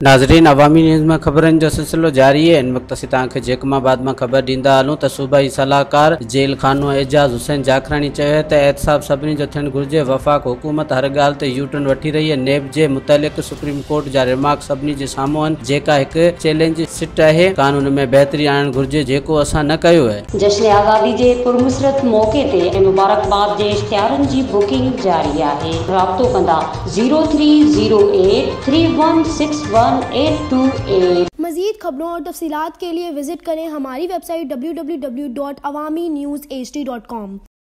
नाज़रीन, अवामी न्यूज़ में खबरन जो सिलसिलो जारी है। इन वक्त असीं तव्हांखे जेकमाबाद में खबर ॾींदा हलूं त सूबाई सलाहकार जेल खानो एजाज़ हुसैन जाखरानी चयो है त एहतसाब सभिनी जो थियणु घुरिजे। वफ़ाक़ हुकूमत हर ॻाल्हि ते यू टर्न वठी रही है। नेब जे मुतालिक़ सुप्रीम कोर्ट जा रिमार्क सभिनी जे साम्हूं आहिनि, जेका हिकु चैलेंज सिट आहे। कानून में बहितरी आणणु घुरिजे, जेको असां न कयो है। जश्न आज़ादी जे पुरमुसरत मौक़े ते मुबारकबाद जे इश्तिहारनि जी बुकिंग जारी आहे। राब्तो कंदा 0308316188। मज़ीद खबरों और तफसीलात के लिए विजिट करें हमारी वेबसाइट www.awamiNewsHD.com।